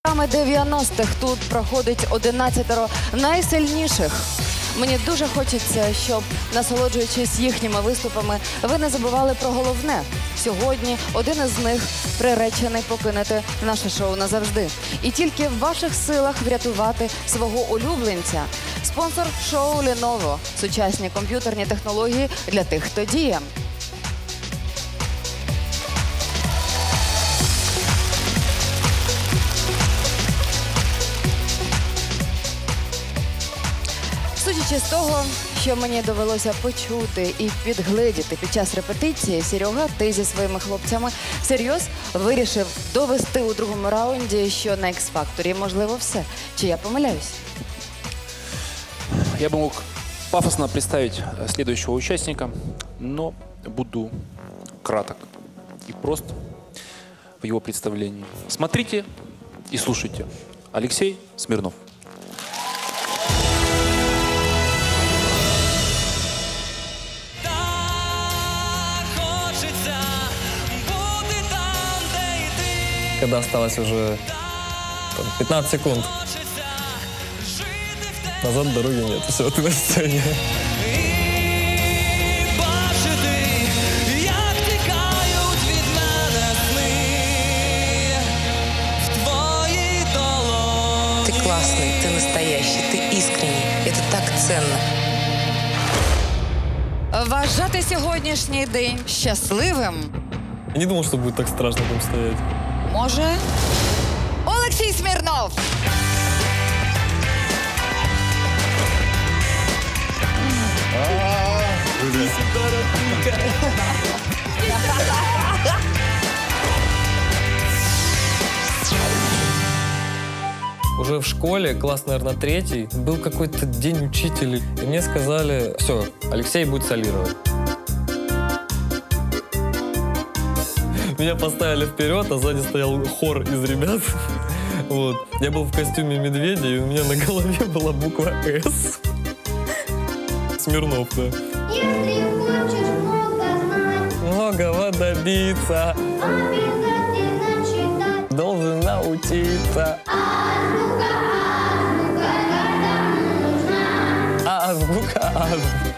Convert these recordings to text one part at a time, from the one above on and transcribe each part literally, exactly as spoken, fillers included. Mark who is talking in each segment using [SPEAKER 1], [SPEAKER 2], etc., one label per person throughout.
[SPEAKER 1] Саме дев'яностих тут проходить одинадцятеро найсильніших. Мені дуже хочеться, щоб, насолоджуючись їхніми виступами, ви не забували про головне. Сьогодні один із них приречений покинути наше шоу назавжди. І тільки в ваших силах врятувати свого улюбленця. Спонсор шоу Lenovo. Сучасні комп'ютерні технології для тих, хто діє. Судячи з того, що мені довелося почути і підгледіти під час репетиції, Серега, ти зі своїми хлопцями всерйоз вирішив довести у другому раунді, що на Ікс-факторі можливо все. Чи я помиляюсь?
[SPEAKER 2] Я бы мог пафосно представить следующего участника, но буду краток и прост в его представлении. Смотрите и слушайте. Алексей Смирнов.
[SPEAKER 3] Когда осталось уже там, пятнадцать секунд, назад дороги нет. Все, ты на сцене.
[SPEAKER 4] Ты классный, ты настоящий, ты искренний. Это так ценно.
[SPEAKER 1] Вважати сьогоднішній день щасливим
[SPEAKER 3] Я не думал, что будет так страшно там стоять.
[SPEAKER 1] може Олексій Смірнов.
[SPEAKER 3] Уже в школе, класс, наверное, третий, был какой-то день учителей. И мне сказали, все, Алексей будет солировать. Меня поставили вперед, а сзади стоял хор из ребят. Вот. Я был в костюме медведя, и у меня на голове была буква «С». Смирнов, да.
[SPEAKER 5] Если хочешь много знать,
[SPEAKER 3] Многого добиться,
[SPEAKER 5] обязательно читать.
[SPEAKER 3] должен научиться.
[SPEAKER 5] Азбука, азбука, каждому нужна.
[SPEAKER 3] Азбука, азбука.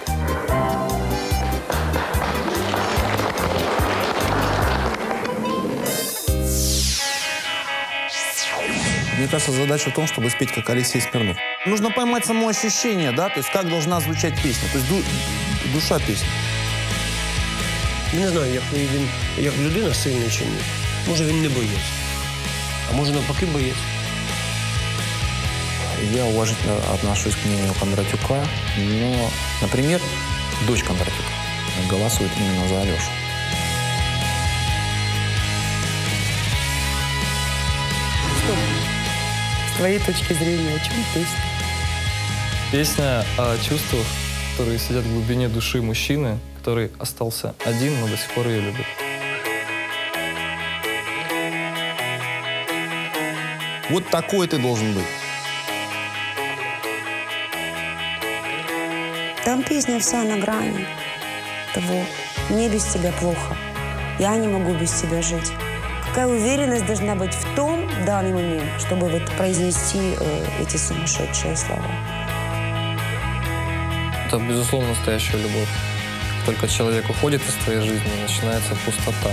[SPEAKER 6] Мне кажется, задача в том, чтобы спеть как Алексей Смирнов. Нужно поймать само ощущение, да, то есть как должна звучать песня, то есть ду душа песни.
[SPEAKER 7] Не знаю, як він, як людина сильний чи ні. Може, він не боєць. А може, навпаки, боєць.
[SPEAKER 8] Я уважительно отношусь к мнению Кондратюка, но, например, дочь Кондратюка голосует именно за Алешу.
[SPEAKER 4] С твоей точки зрения, о чем песня?
[SPEAKER 3] Песня о чувствах, которые сидят в глубине души мужчины, который остался один, но до сих пор ее любит.
[SPEAKER 6] Вот такой ты должен быть.
[SPEAKER 9] Там песня вся на грани того. Мне без тебя плохо. Я не могу без тебя жить. Какая уверенность должна быть в том в данный момент, чтобы вот произнести э, эти сумасшедшие слова.
[SPEAKER 3] Это, безусловно, настоящая любовь. Только человек уходит из твоей жизни, и начинается пустота.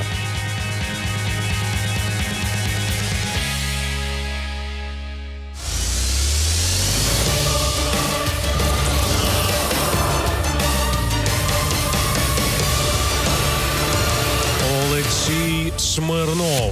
[SPEAKER 10] Олексій Смирнов.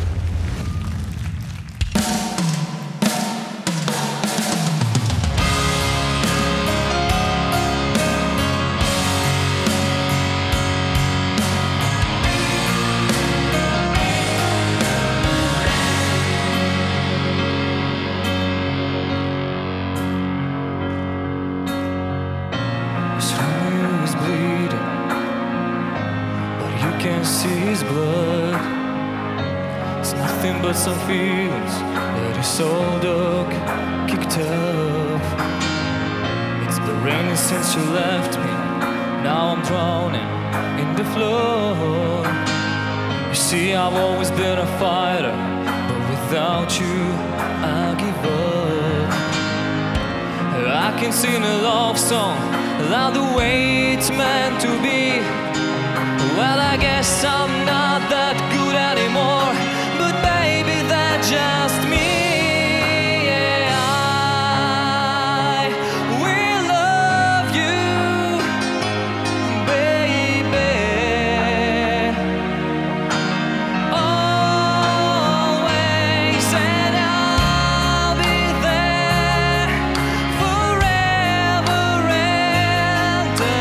[SPEAKER 11] Can't see his blood. It's nothing but some feelings that is so dark, kicked up. It's been raining since you left me. Now I'm drowning in the flood. You see, I've always been a fighter, but without you, can sing a love song, love the way it's meant to be. Well, I guess I'm not that good anymore, but baby, that's just me. Yeah, I will love you, baby, always, and I'll be there forever and a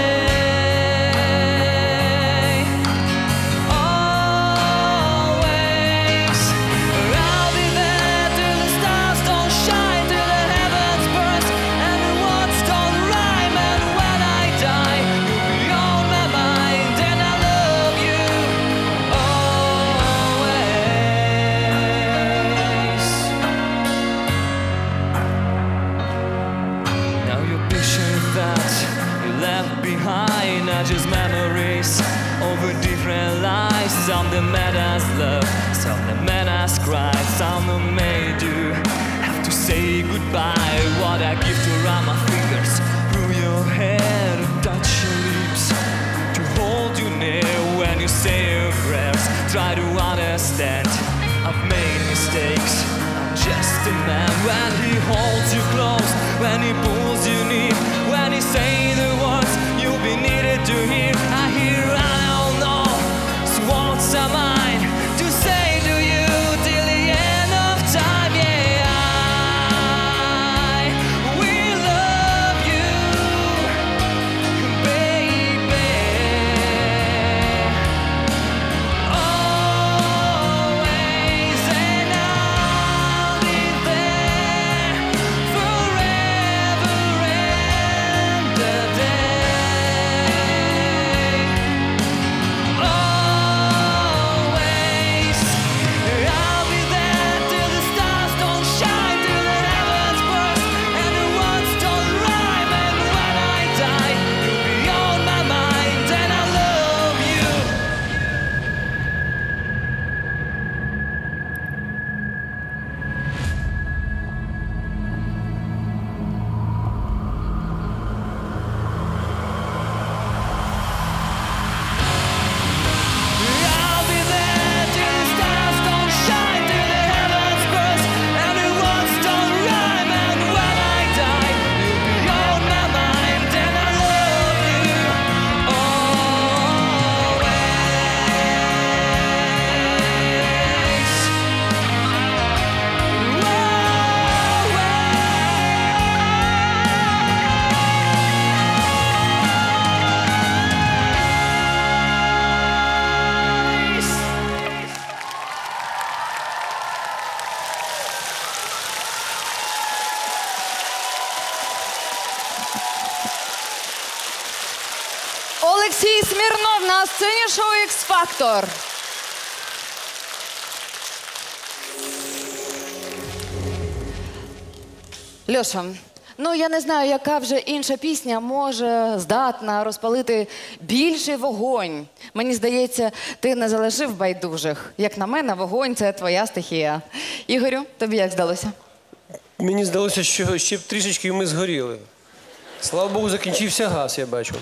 [SPEAKER 11] day. Always, I'll be there till the stars don't shine, till the heavens burst, and the words don't rhyme. And when I die, you'll be on my mind, and I love you always. Now your picture that you left behind are just memories over different lives. Some that made us love, some that made us cry, some that made you have to say goodbye. What I give to run my fingers through your hair, to touch your lips, to hold you near when you say your prayers. Try to understand, I've made mistakes, I'm just a man. When he holds you close, when he pulls you near, when he say the words you'll be needed to hear, I hear I don't know, so what's am I to say to you till the end of time? Yeah, I will love you, baby, always, and I'll be there forever and a day. Always, I'll be there till the stars don't shine, till the heavens burst, and the words don't rhyme. And when I die, you'll be on my mind, and I love you. I'll be there till the stars don't shine, till the heavens burst, and the words don't rhyme. And when I die, you'll be on my mind, and I love you always.
[SPEAKER 1] Олексій Смірнов на сцені шоу «Ікс-Фактор». Льоша, ну я не знаю, яка вже інша пісня може здатна розпалити більший вогонь. Мені здається, ти не залишив байдужих. Як на мене, вогонь – це твоя стихія. Ігорю, тобі як здалося?
[SPEAKER 7] Мені здалося, що ще б трішечки і ми згоріли. Слава Богу, закінчився газ, я бачу.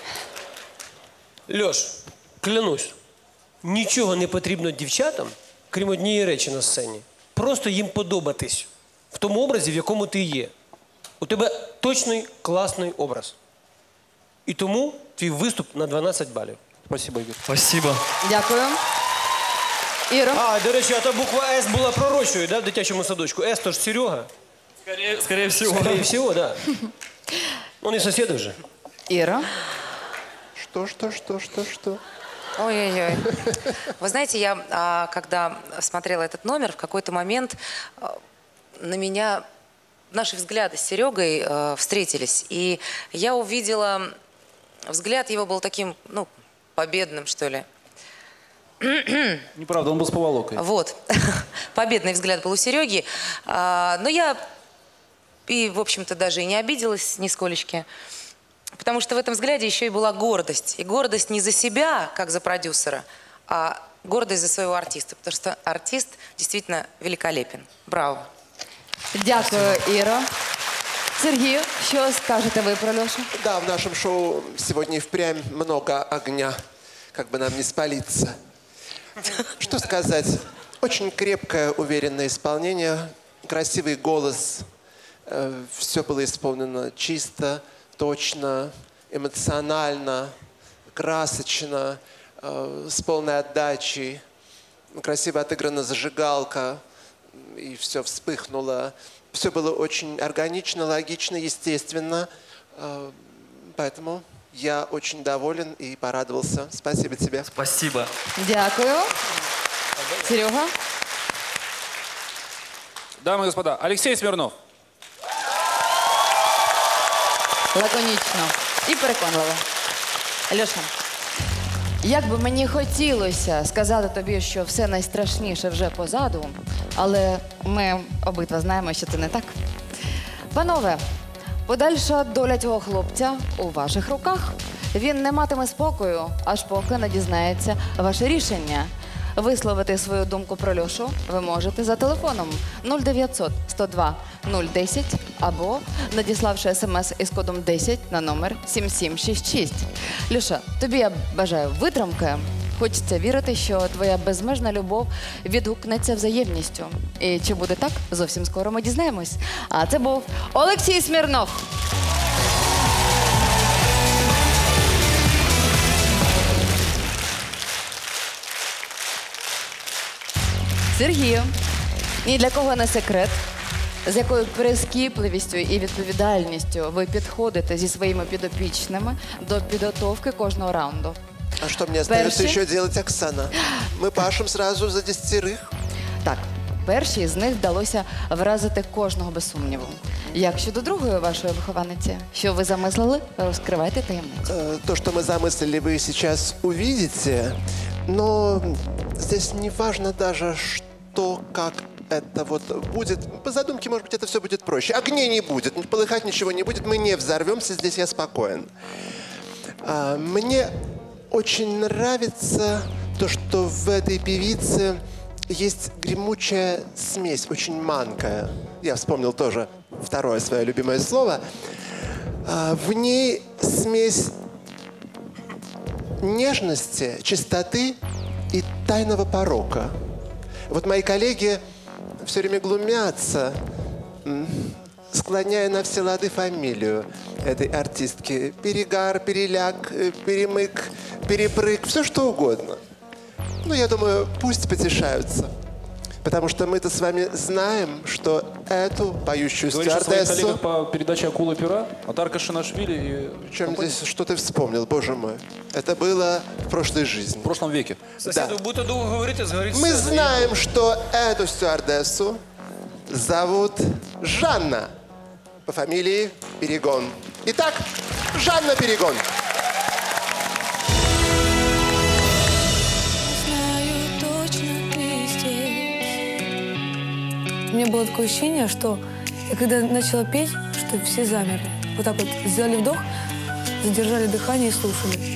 [SPEAKER 7] Льош, клянусь, нічого не потрібно дівчатам, крім однієї речі на сцені. Просто їм подобатись в тому образі, в якому ти є. У тебе точний, класний образ. І тому твій виступ на дванадцять балів.
[SPEAKER 2] Спасибо, Игорь.
[SPEAKER 11] Спасибо.
[SPEAKER 1] Дякую. Іро?
[SPEAKER 7] А, до речі, а та буква С була пророчою, да, в дитячому садочку. С то ж Серега.
[SPEAKER 11] Скорее, скорее всего.
[SPEAKER 7] Скорее всего, да. Он и соседи же.
[SPEAKER 1] Іро?
[SPEAKER 12] Что, что, что, что, что?
[SPEAKER 4] Ой-ой-ой. Вы знаете, я, а, когда смотрела этот номер, в какой-то момент а, на меня наши взгляды с Серегой а, встретились. И я увидела, взгляд его был таким, ну, победным, что ли.
[SPEAKER 2] Неправда, он был с поволокой.
[SPEAKER 4] Вот. Победный взгляд был у Сереги. А, но я и, в общем-то, даже и не обиделась нисколечки. Потому что в этом взгляде еще и была гордость. И гордость не за себя, как за продюсера, а гордость за своего артиста. Потому что артист действительно великолепен. Браво.
[SPEAKER 1] Дякую, Іро. Сергію, що скажете ви про Лешу?
[SPEAKER 12] Да, в нашем шоу сегодня и впрямь много огня, как бы нам не спалиться. Что сказать? Очень крепкое, уверенное исполнение, красивый голос. Все было исполнено чисто, точно, эмоционально, красочно, с полной отдачей. Красиво отыграна зажигалка, и все вспыхнуло. Все было очень органично, логично, естественно. Поэтому я очень доволен и порадовался. Спасибо тебе.
[SPEAKER 3] Спасибо.
[SPEAKER 1] Дякую. Серега?
[SPEAKER 2] Дамы и господа, Алексей Смирнов.
[SPEAKER 1] Лаконічно і переконливо. Льоша, як би мені хотілося сказати тобі, що все найстрашніше вже позаду, але ми обидва знаємо, що це не так. Панове, подальша доля цього хлопця у ваших руках. Він не матиме спокою, аж поки не дізнається ваше рішення. Висловити свою думку про Льошу ви можете за телефоном нуль дев'ятсот сто два нуль десять або надіславши смс із кодом десять на номер сім сім шість шість. Льоша, тобі я бажаю витримки. Хочеться вірити, що твоя безмежна любов відгукнеться взаємністю. І чи буде так, зовсім скоро ми дізнаємось. А це був Олексій Смірнов. Сергію, ні для кого не секрет, з якою прискіпливістю і відповідальністю ви підходите зі своїми підопічними до підготовки кожного раунду.
[SPEAKER 12] А что мне остается
[SPEAKER 1] Перший?
[SPEAKER 12] еще делать, Оксана? Мы пашем сразу за десятерых.
[SPEAKER 1] Так, першій з них вдалося вразити кожного без сумніву. Як щодо другої вашої вихованиці? Що ви замислили? Розкривайте таємницю.
[SPEAKER 12] Э, То, что мы замыслили, вы сейчас увидите. Но здесь не важно даже, что, как это вот будет. По задумке, может быть, это все будет проще. Огней не будет, полыхать ничего не будет, мы не взорвемся, здесь я спокоен. А, Мне очень нравится то, что в этой певице есть гремучая смесь, очень манкая. Я вспомнил тоже второе свое любимое слово. А, В ней смесь нежности, чистоты и тайного порока. Вот мои коллеги все время глумятся, м, склоняя на все лады фамилию этой артистки. Перегар, переляк, э, перемык, перепрыг, все что угодно. Ну, я думаю, пусть потешаются. Потому что мы-то с вами знаем, что эту поющую
[SPEAKER 2] Говоришь о своих
[SPEAKER 12] стюардессу...
[SPEAKER 2] коллегах по передаче «Акула пера», Атарка Шинашвили и...
[SPEAKER 12] Причем здесь что ты вспомнил, боже мой. Это было в прошлой жизни.
[SPEAKER 2] В прошлом веке.
[SPEAKER 7] Сусіду, будете довго говорити, згорить
[SPEAKER 12] Мы
[SPEAKER 7] все.
[SPEAKER 12] знаем, что эту стюардессу зовут Жанна по фамилии Перегон. Итак, Жанна Перегон.
[SPEAKER 9] Знаю точно, ты здесь. У меня было такое ощущение, что я когда начала петь, что все замерли. Вот так вот сделали вдох, задержали дыхание и слушали.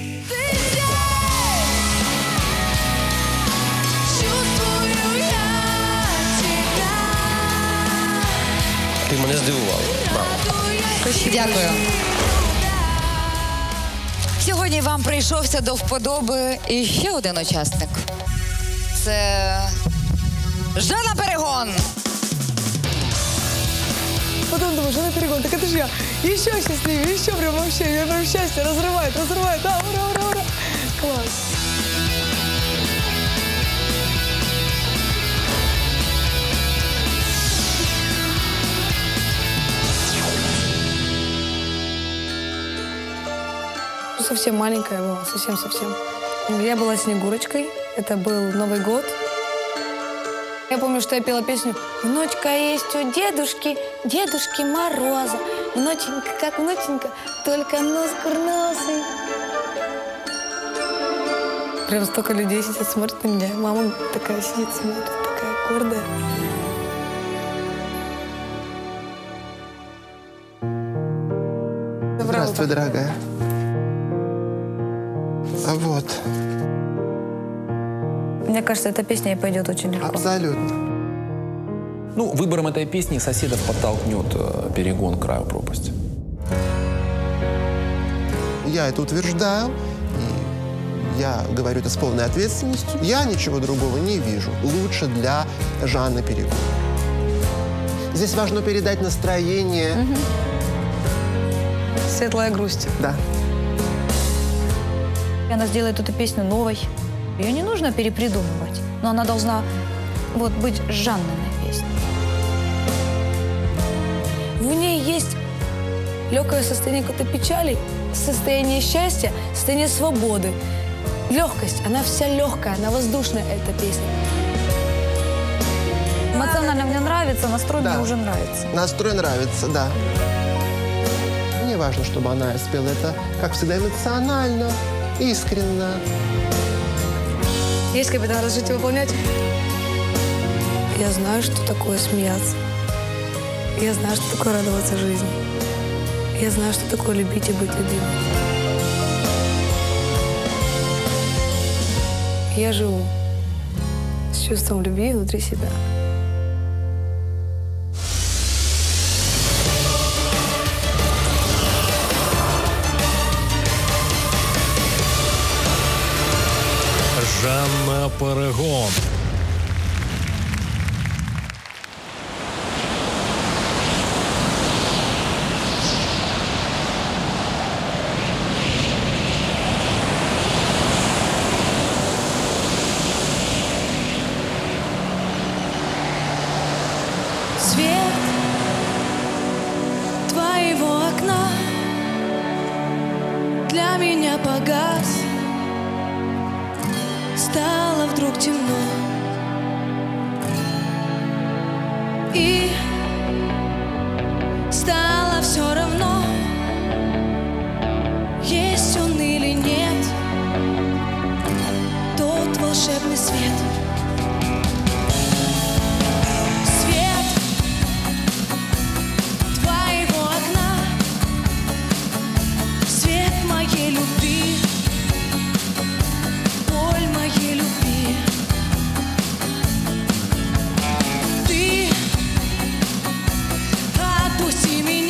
[SPEAKER 7] Ти мене здивувала. Браво.
[SPEAKER 1] Дякую. Сьогодні вам прийшовся до вподоби іще один учасник. Це Жанна Перегон.
[SPEAKER 9] Потом думаю, Жанна Перегон, так это же я. Еще счастливее, еще прям вообще, меня прям счастье разрывает, разрывает. Да, ура, ура, ура. Класс. Совсем маленькая была, совсем-совсем. Я была Снегурочкой, это был Новый год. Я помню, что я пела песню «Внучка есть у дедушки, Дедушки Мороза, внученька как внученька, только нос курносый». Прям столько людей сидят, смотрят на меня. Мама такая сидит, смотрит, такая гордая.
[SPEAKER 12] Здравствуй, дорогая. А вот.
[SPEAKER 9] Мне кажется, эта песня ей пойдет очень легко.
[SPEAKER 12] Абсолютно.
[SPEAKER 8] Ну, выбором этой песни соседов подтолкнет э, перегон к краю пропасти.
[SPEAKER 12] Я это утверждаю, и я говорю это с полной ответственностью. Я ничего другого не вижу. Лучше для Жанны Перегон. Здесь важно передать настроение.
[SPEAKER 13] Угу. Светлая грусть.
[SPEAKER 12] Да.
[SPEAKER 13] Она сделает эту песню новой. Ее не нужно перепридумывать, но она должна вот быть Жанниной песней. В ней есть легкое состояние какой-то печали, состояние счастья, состояние свободы. Легкость, она вся легкая, она воздушная, эта песня. Эмоционально мне нравится, настрой
[SPEAKER 12] Да.
[SPEAKER 13] мне уже нравится.
[SPEAKER 12] Настрой нравится, да. Мне важно, чтобы она спела это, как всегда, эмоционально, искренно.
[SPEAKER 13] Есть, капитан, разрешите выполнять? Я знаю, что такое смеяться. Я знаю, что такое радоваться жизни. Я знаю, что такое любить и быть любимой. Я живу с чувством любви внутри себя.
[SPEAKER 10] Жанна Перегон.
[SPEAKER 14] Свет твоего окна для меня погас. Стало вдруг темно, и стало все равно, есть он или нет, тот волшебный свет. Свет твоего окна, свет моей любви, боль моей любви. Ты отпусти меня.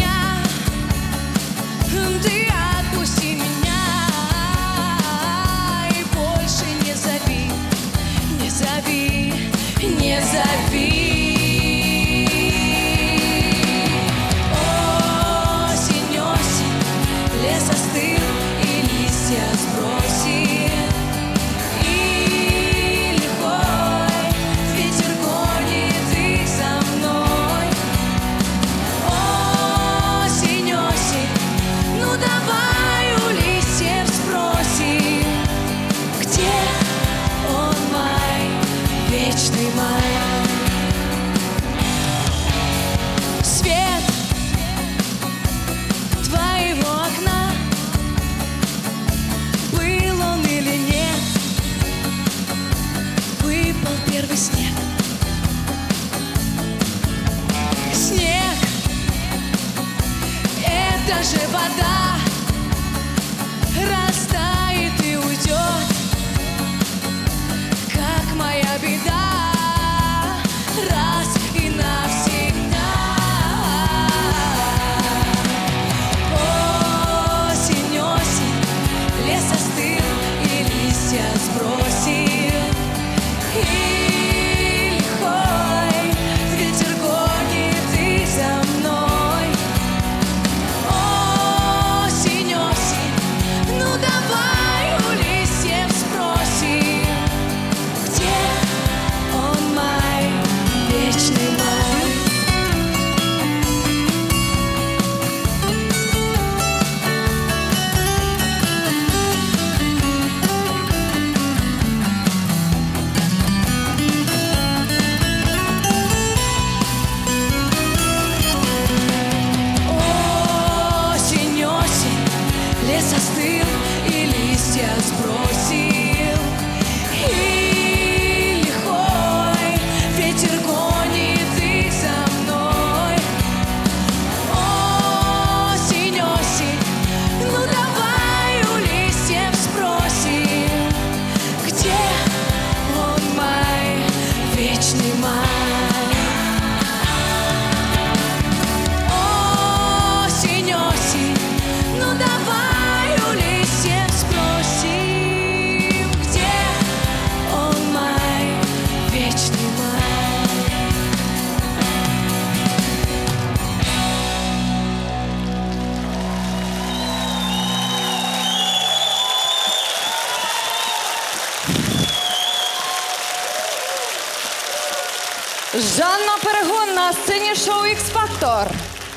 [SPEAKER 1] Жанна Перегон на сцені шоу «Ікс-Фактор».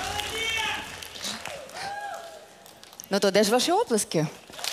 [SPEAKER 1] Ну то де ж ваші оплески?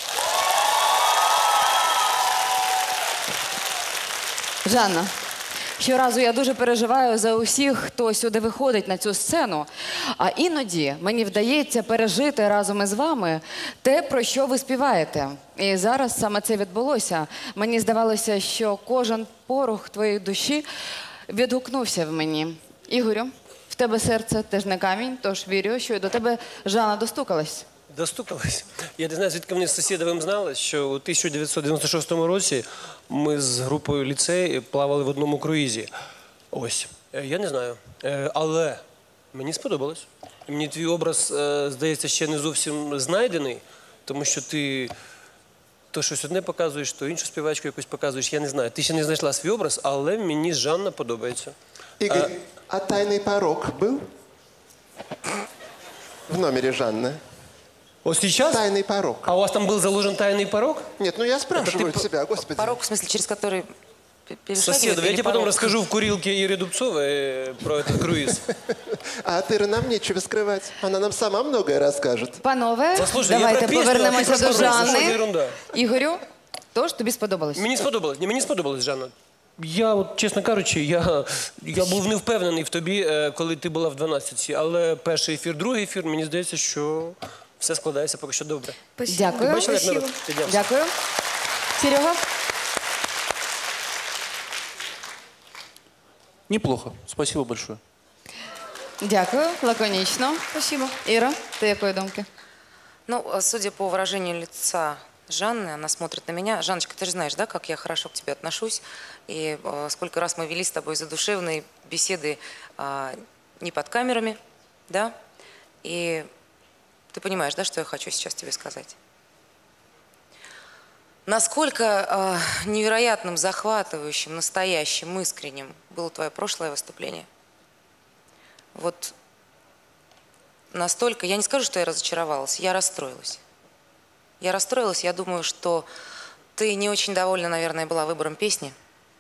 [SPEAKER 1] Жанна, щоразу я дуже переживаю за усіх, хто сюди виходить на цю сцену. А іноді мені вдається пережити разом із вами те, про що ви співаєте. І зараз саме це відбулося. Мені здавалося, що кожен порух твоєї душі відгукнувся в мені. Ігорю, в тебе серце теж не камінь, тож вірю, що і до тебе Жанна достукалась.
[SPEAKER 7] Достукались. Я не знаю, звідки вони з сусідовим знали, що у тисяча дев'ятсот дев'яносто шостому році ми з групою ліцей плавали в одному круїзі. Ось. Е, Я не знаю. Е, Але мені сподобалось. Мені твій образ, е, здається, ще не зовсім знайдений, тому що ти то щось одне показуєш, то іншу співачку якусь показуєш. Я не знаю. Ти ще не знайшла свій образ, але мені Жанна подобається.
[SPEAKER 12] Игорь, а тайный порог был в номере Жанны?
[SPEAKER 7] Вот сейчас?
[SPEAKER 12] Тайный порог.
[SPEAKER 7] А у вас там был заложен тайный порог?
[SPEAKER 12] Нет, ну я спрашиваю
[SPEAKER 4] Это ты
[SPEAKER 12] тебя, господи.
[SPEAKER 4] Порог, в смысле, через который п- перешагивают
[SPEAKER 7] Соседу, я
[SPEAKER 4] или
[SPEAKER 7] тебе потом
[SPEAKER 4] порог?
[SPEAKER 7] расскажу в курилке Иры Дубцовой про этот круиз.
[SPEAKER 12] А от Иры нам нечего скрывать. Она нам сама многое расскажет.
[SPEAKER 1] Панове,
[SPEAKER 7] Послухай, я
[SPEAKER 1] давайте
[SPEAKER 7] про пісню, а ти
[SPEAKER 1] повернемося
[SPEAKER 7] про
[SPEAKER 1] до
[SPEAKER 7] порог. Що за
[SPEAKER 1] Жанни.
[SPEAKER 7] ерунда?
[SPEAKER 1] Ігорю, тож тобі сподобалось?
[SPEAKER 7] Мені сподобалось. Ні, мені сподобалось, Жанна. Я, от, чесно кажучи, я, я був не впевнений в тобі, е, коли ти була в дванадцятці, але перший ефір, другий ефір, мені здається, що все складається поки що добре.
[SPEAKER 1] Дякую.
[SPEAKER 7] Ти бачила, як народ піднявся?
[SPEAKER 1] Дякую. Серега?
[SPEAKER 2] Неплохо. Спасибо большое.
[SPEAKER 1] Дякую. Лаконічно.
[SPEAKER 13] Спасибо.
[SPEAKER 1] Іра, ти якої думки?
[SPEAKER 4] Ну, э, судя по выражению лица Жанны, она смотрит на меня. Жанночка, ты же знаешь, да, как я хорошо к тебе отношусь. И э, сколько раз мы вели с тобой задушевные беседы э, не под камерами, да? И ты понимаешь, да, что я хочу сейчас тебе сказать? Насколько э, невероятным, захватывающим, настоящим, искренним было твое прошлое выступление. Вот настолько, я не скажу, что я разочаровалась, я расстроилась. Я расстроилась, я думаю, что ты не очень довольна, наверное, была выбором песни.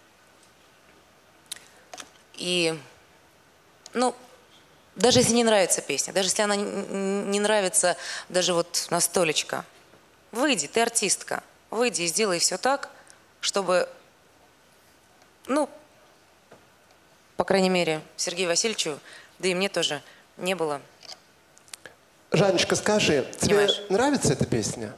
[SPEAKER 4] И, ну, даже если не нравится песня, даже если она не не нравится даже вот настолечко, выйди, ты артистка, выйди и сделай все так, чтобы, ну, по крайней мере, Сергею Васильевичу, да и мне тоже не было.
[SPEAKER 12] Жанночка, скажи, тебе
[SPEAKER 4] Понимаешь?
[SPEAKER 12] нравится эта песня?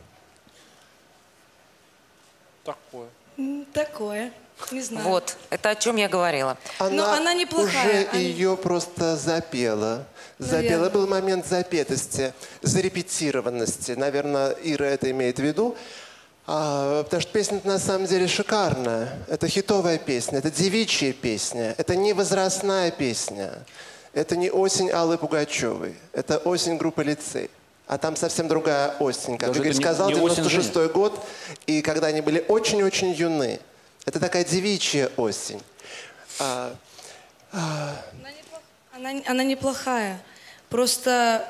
[SPEAKER 2] Такое.
[SPEAKER 13] М, Такое. Не знаю.
[SPEAKER 4] Вот, это о чем я говорила.
[SPEAKER 13] Но она неплохая.
[SPEAKER 12] уже
[SPEAKER 13] Она-
[SPEAKER 12] ее просто запела. Запела.
[SPEAKER 13] Наверное.
[SPEAKER 12] Был момент запетости, зарепетированности. Наверное, Ира это имеет в виду. А, потому что песня на самом деле шикарная. Это хитовая песня, это девичья песня, это не возрастная песня. Это не осень Аллы Пугачевой, это осень группы «Лицей». А там совсем другая осень, как
[SPEAKER 2] Даже
[SPEAKER 12] Игорь
[SPEAKER 2] это не-
[SPEAKER 12] сказал,
[SPEAKER 2] не осень
[SPEAKER 12] девяносто шестой год, и когда они были очень-очень юны. Это такая девичья осень. А, а,
[SPEAKER 13] Она, она неплохая. Просто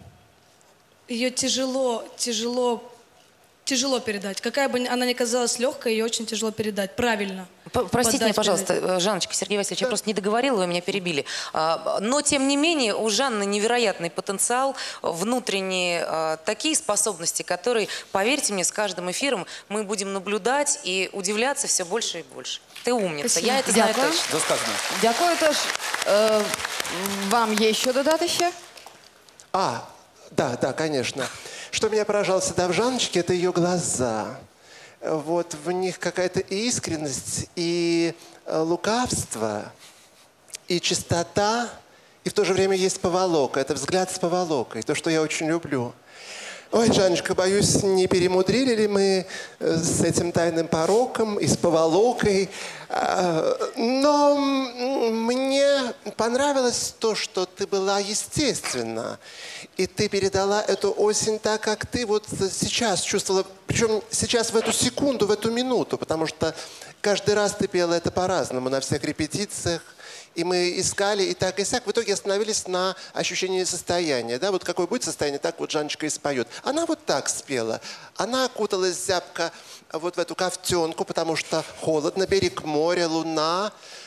[SPEAKER 13] ее тяжело, тяжело, тяжело передать. Какая бы она ни казалась легкой, ее очень тяжело передать. Правильно.
[SPEAKER 4] П- Простите
[SPEAKER 13] Подать,
[SPEAKER 4] меня, пожалуйста,
[SPEAKER 13] передать.
[SPEAKER 4] э, Жанночка, Сергей Васильевич, я просто не договорила, вы меня перебили. А, Но, тем не менее, у Жанны невероятный потенциал, внутренние э, такие способности, которые, поверьте мне, с каждым эфиром мы будем наблюдать и удивляться все больше и больше. Ты умница,
[SPEAKER 1] Спасибо.
[SPEAKER 4] я это знаю
[SPEAKER 1] Дякую.
[SPEAKER 4] точно.
[SPEAKER 2] Досказано.
[SPEAKER 1] Дякую. Тож, е, вам є що додати ще?
[SPEAKER 12] а, да, да, конечно. Что меня поражало всегда в Жанночке, это ее глаза. Вот в них какая-то и искренность, и э, лукавство, и чистота, и в то же время есть поволока. Это взгляд с поволокой, то, что я очень люблю. Ой, Жанночка, боюсь, не перемудрили ли мы э, с этим тайным пороком и с поволокой. А, Но м, мне понравилось то, что ты была естественна. И ты передала эту осень так, как ты вот сейчас чувствовала. Причем сейчас в эту секунду, в эту минуту. Потому что каждый раз ты пела это по-разному на всех репетициях. И мы искали и так, и сяк. В итоге остановились на ощущении состояния. Да? Вот какое будет состояние, так вот Жанночка и споет. Она вот так спела. Она окуталась зябко вот в эту ковтенку, потому что холодно, берег моря, луна.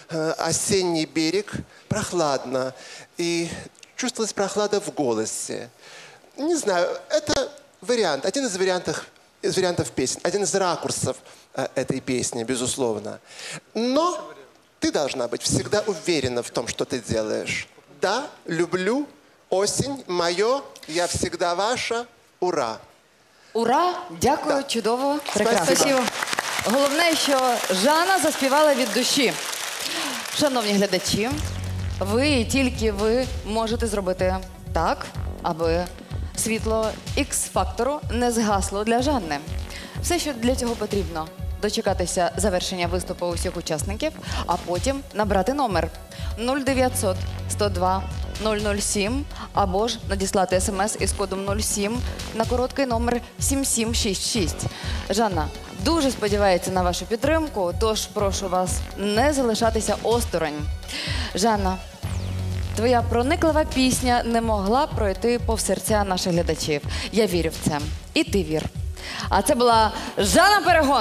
[SPEAKER 12] э, осенний берег, прохладно. И чувствовалась прохлада в голосе. Не знаю, это вариант, один из вариантов, из вариантов песен, один из ракурсов э, этой песни, безусловно. Но ты должна быть всегда уверена в том, что ты делаешь. Да, люблю, осень, мое, я всегда ваша, ура.
[SPEAKER 1] Ура! Дякую, чудово, прекрасно.
[SPEAKER 12] Спасибо.
[SPEAKER 1] Головне, що Жанна заспівала від душі. Шановні глядачі, ви і тільки ви можете зробити так, аби світло ікс-фактору не згасло для Жанни. Все, що для цього потрібно – дочекатися завершення виступу усіх учасників, а потім набрати номер нуль дев'ятсот сто два нуль нуль сім або ж надіслати смс із кодом нуль сім на короткий номер сім сім шість шість. Жанна дуже сподівається на вашу підтримку, тож прошу вас не залишатися осторонь. Жанна, твоя прониклива пісня не могла пройти повз серця наших глядачів. Я вірю в це. І ти вір. А це була Жанна Перегон.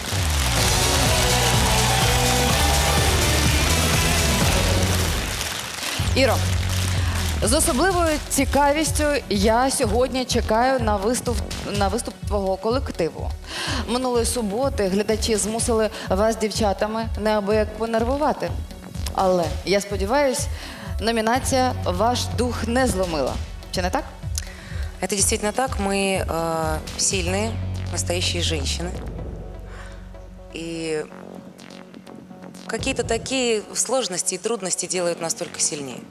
[SPEAKER 1] Іро, з особливою цікавістю я сьогодні чекаю на виступ, на виступ твого колективу. Минулої суботи глядачі змусили вас, дівчатами, неабияк понервувати. Але, я сподіваюсь, номінація ваш дух не зломила. Чи не так?
[SPEAKER 4] Это действительно так. Мы э, сильные, настоящие женщины. И какие-то такие сложности и трудности делают нас только сильнее.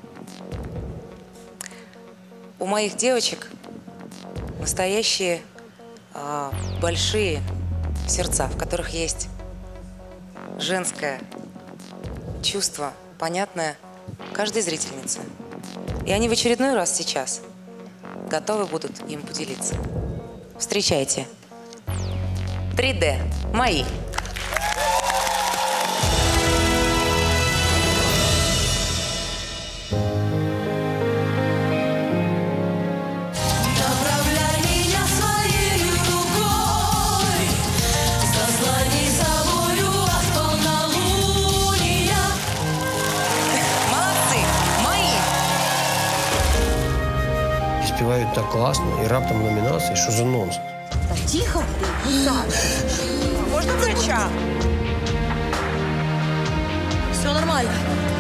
[SPEAKER 4] У моих девочек настоящие э, большие сердца, в которых есть женское чувство, понятное каждой зрительнице. И они в очередной раз сейчас готовы будут им поделиться. Встречайте. три дэ. Мои.
[SPEAKER 14] Направляй меня своей рукой, заслони собою от полнолуния.
[SPEAKER 4] Молодцы! Мои!
[SPEAKER 7] И спевают так классно, и раптом номинации, что за нонсенс.
[SPEAKER 14] Тихо ты, можно врача? Все нормально.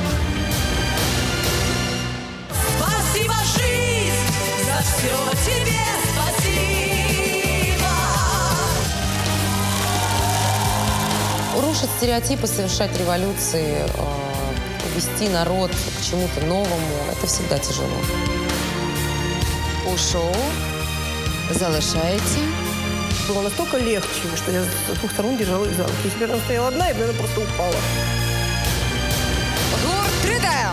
[SPEAKER 14] Спасибо, жизнь, за все тебе спасибо.
[SPEAKER 4] Рушить стереотипы, совершать революции, э, вести народ к чему-то новому – это всегда тяжело.
[SPEAKER 1] У шоу залишається
[SPEAKER 15] Было настолько легче, что я с двух сторон держалась за руки. Теперь она стояла одна, и, наверное, просто упала.
[SPEAKER 1] гурт три дэ.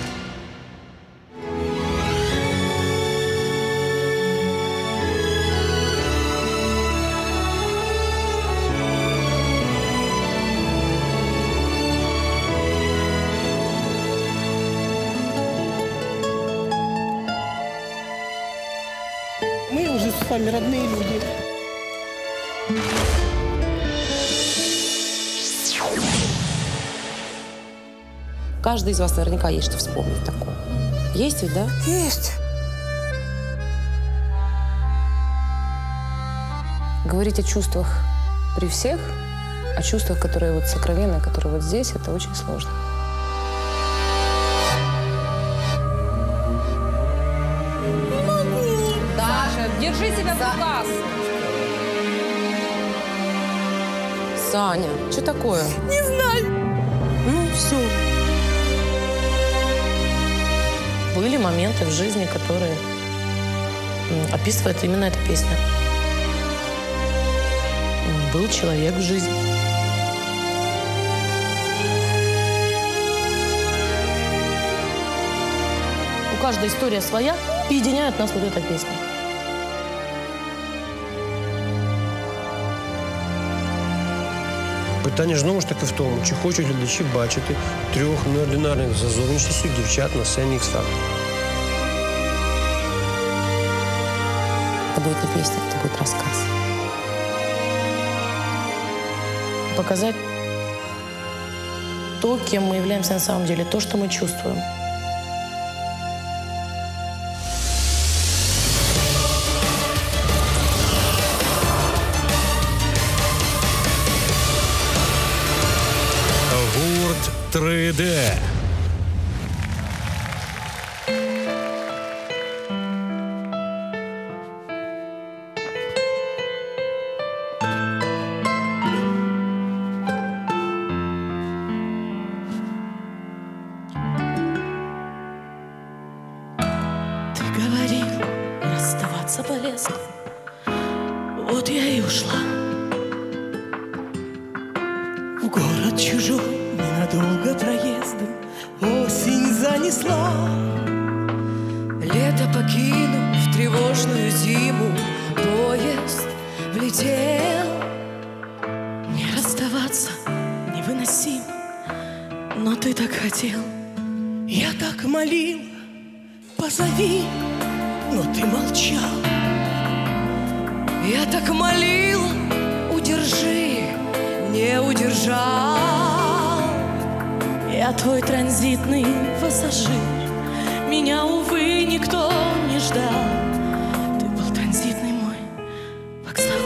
[SPEAKER 15] Мы уже с вами родные люди.
[SPEAKER 4] Каждый из вас наверняка есть что вспомнить такое. Есть ведь, да?
[SPEAKER 15] Есть.
[SPEAKER 16] Говорить о чувствах при всех, о чувствах, которые вот сокровенные, которые вот здесь, это очень сложно.
[SPEAKER 14] Даша, держи себя в руках.
[SPEAKER 4] Саня, что такое?
[SPEAKER 15] Не знаю.
[SPEAKER 4] Ну, все.
[SPEAKER 16] Были моменты в жизни, которые м, описывает именно эта песня. М, Был человек в жизни. У каждой история своя, объединяет нас вот эта песня.
[SPEAKER 7] Питання знову ж таки в тому, чи хочуть глядачі бачити трьох неординарних за зовнішністю дівчат на сцені X-Factor.
[SPEAKER 4] Это будет не песня, это будет рассказ.
[SPEAKER 16] Показать
[SPEAKER 17] то, кем мы являемся на самом деле, то, что мы чувствуем.
[SPEAKER 10] Гурт три дэ.
[SPEAKER 17] Ты говорил, расставаться полезно. Вот я и ушла. В город чужой ненадолго проездом осень занесла.
[SPEAKER 14] Лето покинув тревожную зиму, поезд влетел.
[SPEAKER 17] Не расставаться невыносимо, но ты так хотел. Я так молил, позови, но ты молчал.
[SPEAKER 14] Я так молила, удержи, не удержал.
[SPEAKER 17] Я твой транзитный пассажир, меня, увы, никто не ждал. Ты был транзитный мой вокзал.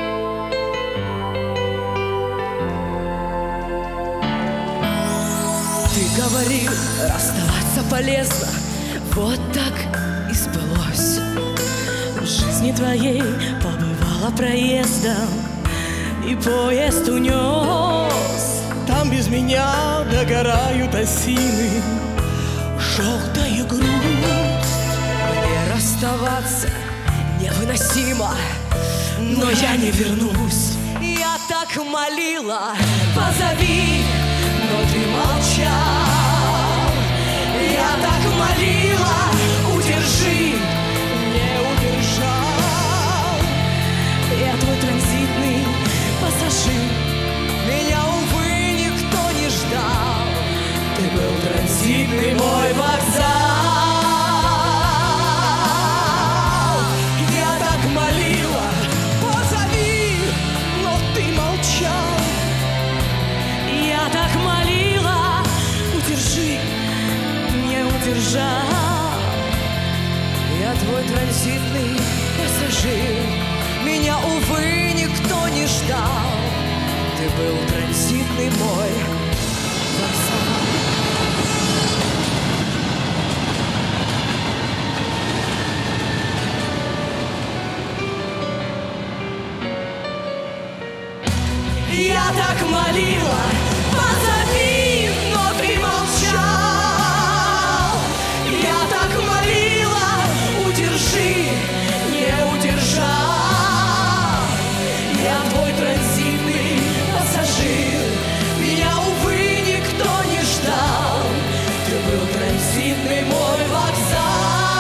[SPEAKER 14] Ты говорил, расставаться полезно, вот так и сбылось.
[SPEAKER 17] В жизни твоей побывала проездом, и поезд унес. Там без меня догорают осины, желтая грусть.
[SPEAKER 14] Мне расставаться невыносимо, но я не вернусь.
[SPEAKER 17] Я так молила, позови, но ты молчал. Я так молила, удержи, не удержал. Я твой транзитный пассажир, меня, увы, никто не ждал. Ты был транзитный мой вокзал. Я так молила, позови, но ты молчал. Я так молила, удержи, не удержал.
[SPEAKER 14] Я твой транзитный пассажир, меня, увы, никто не ждал. Ты был транзитный мой вокзал.
[SPEAKER 17] Я так молила, позови, но ты молчал. Я так молила, удержи, не удержал. Я твой транзитный пассажир, меня, увы, никто не ждал. Ты был транзитный мой вокзал.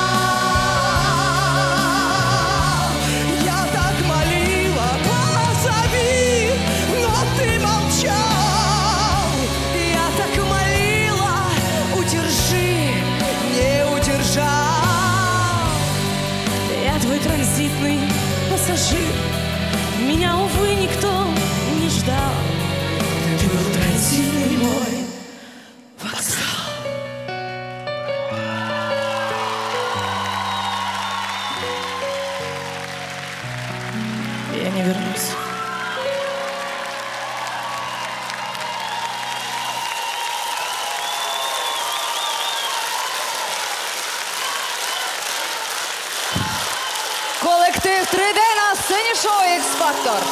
[SPEAKER 17] Я так молила, позови, но ты молчал.
[SPEAKER 14] Я так молила, удержи, не удержал.
[SPEAKER 17] Я твой транзитный пассажир, меня, увы, никто не ждал. Ты был транзитный мой вокзал. Я не вернусь.
[SPEAKER 1] Колектив три дэ на сцені шоу «Ікс-Фактор».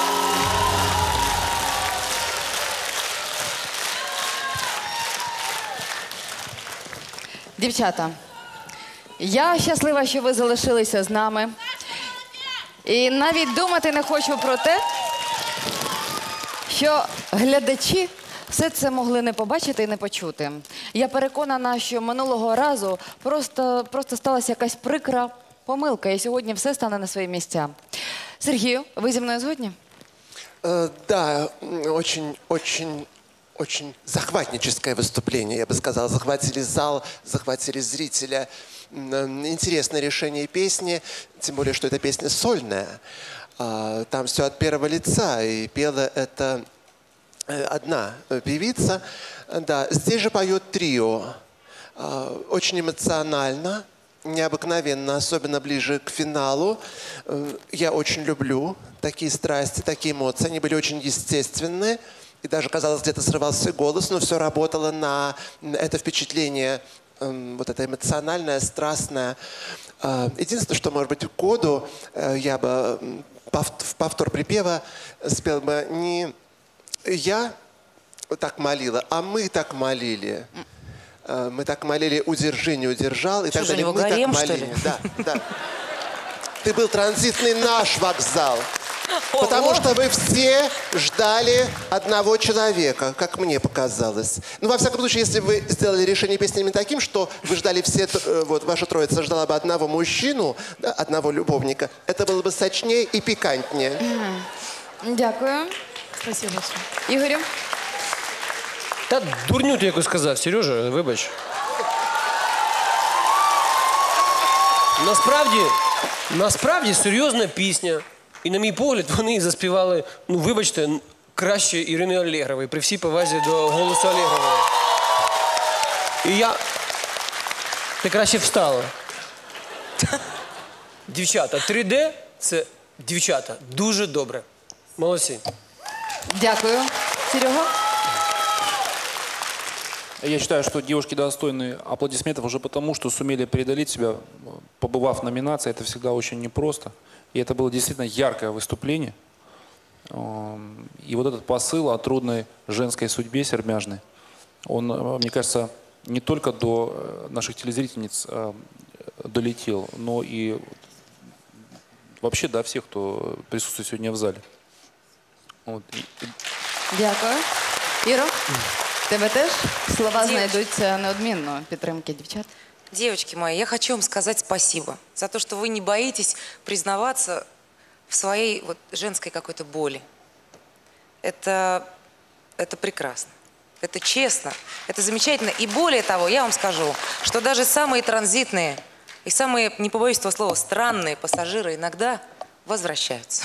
[SPEAKER 1] Дівчата, я щаслива, що ви залишилися з нами. І навіть думати не хочу про те, що глядачі все це могли не побачити і не почути. Я переконана, що минулого разу просто, просто сталася якась прикра помилка, і сьогодні все стане на свої місця. Сергію, ви зі мною згодні?
[SPEAKER 12] Э, да, очень, очень, очень захватническое выступление, я бы сказал. Захватили зал, захватили зрителя. М, Интересное решение песни, тем более, что эта песня сольная. А, Там все от первого лица, и пела это э, одна певица. Да, здесь же поет трио. Э, очень эмоционально, необыкновенно, особенно ближе к финалу. Э, я очень люблю такие страсти, такие эмоции. Они были очень естественные. И даже, казалось, где-то срывался голос, но все работало на это впечатление, э, вот это эмоциональное, страстное. Э, единственное, что, может быть, в коду э, я бы э, в повтор припева спел бы не я так молила, а мы так молили. Э, мы так молили, удержи, не удержал. И
[SPEAKER 4] Что
[SPEAKER 12] так
[SPEAKER 4] же, у
[SPEAKER 12] далее.
[SPEAKER 4] него
[SPEAKER 12] Мы так
[SPEAKER 4] гарем, что
[SPEAKER 12] молили.
[SPEAKER 4] ли?
[SPEAKER 12] Да, да. Ты был транзитный наш вокзал. Потому что вы все ждали одного человека, как мне показалось. Ну, во всяком случае, если вы сделали решение песни именно таким, что вы ждали все, э, вот ваша троица ждала бы одного мужчину, да, одного любовника, это было бы сочнее и пикантнее.
[SPEAKER 1] Дякую.
[SPEAKER 13] Спасибо.
[SPEAKER 1] Ігорю?
[SPEAKER 7] Та дурню ти якось сказав, Сережа, вибач. Насправді, насправді серйозна пісня. І, на мій погляд, вони заспівали, ну, вибачте, краще Ірини Алєгрової, при всій повазі до голосу Алєгрової. І я... Ти краще встала. Дівчата, три де – це дівчата. Дуже добре. Молодці.
[SPEAKER 1] Дякую. Серега?
[SPEAKER 2] Я считаю, что девушки достойны аплодисментов уже потому, что сумели преодолеть себя, побывав в номинации. Это всегда очень непросто. И это было действительно яркое выступление. И вот этот посыл о трудной женской судьбе сермяжной, он, мне кажется, не только до наших телезрительниц долетел, но и вообще до всех, кто присутствует сегодня в зале. Вот.
[SPEAKER 1] Дякую. Іро, тебе теж слова знайдуться неодмінно підтримки дівчат?
[SPEAKER 4] Девочки мои, я хочу вам сказать спасибо за то, что вы не боитесь признаваться в своей вот женской какой-то боли. Это, это прекрасно, это честно, это замечательно. И более того, я вам скажу, что даже самые транзитные и самые, не побоюсь этого слова, странные пассажиры иногда возвращаются.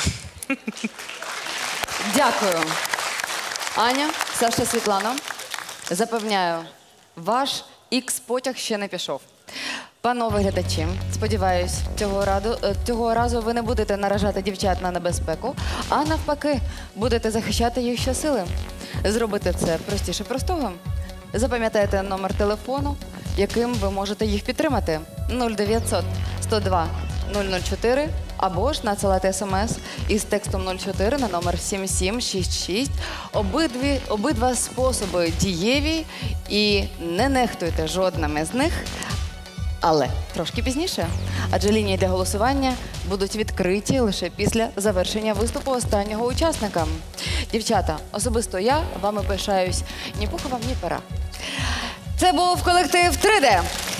[SPEAKER 1] Дякую. Аня, Саша, Світлана, запевняю, ваш ікс-потяг ще не пішов. Панове глядачі, сподіваюсь, цього, раду, цього разу ви не будете наражати дівчат на небезпеку, а навпаки, будете захищати їх щосили. Зробити це простіше простого. Запам'ятайте номер телефону, яким ви можете їх підтримати. нуль дев'ятсот сто два нуль нуль чотири або ж надсилати смс із текстом нуль чотири на номер сім сім шість шість. Обидві, обидва способи дієві і не нехтуйте жодним з них. Але трошки пізніше, адже лінії для голосування будуть відкриті лише після завершення виступу останнього учасника. Дівчата, особисто я вами пишаюсь ні пуха вам, ні пера. Це був колектив три де.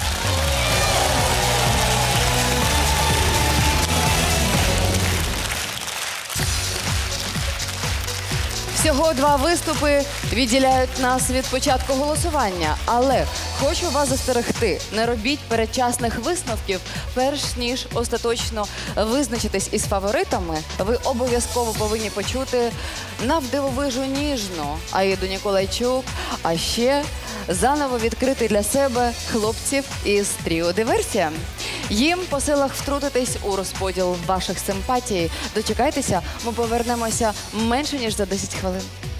[SPEAKER 1] Всього два виступи відділяють нас від початку голосування. Але хочу вас застерегти, не робіть передчасних висновків, перш ніж остаточно визначитись із фаворитами. Ви обов'язково повинні почути навдивовижу ніжну Аїду Ніколайчук, а ще заново відкрити для себе хлопців із тріо «Диверсія». Їм по силах втрутитись у розподіл ваших симпатій. Дочекайтеся, ми повернемося менше ніж за десять хвилин.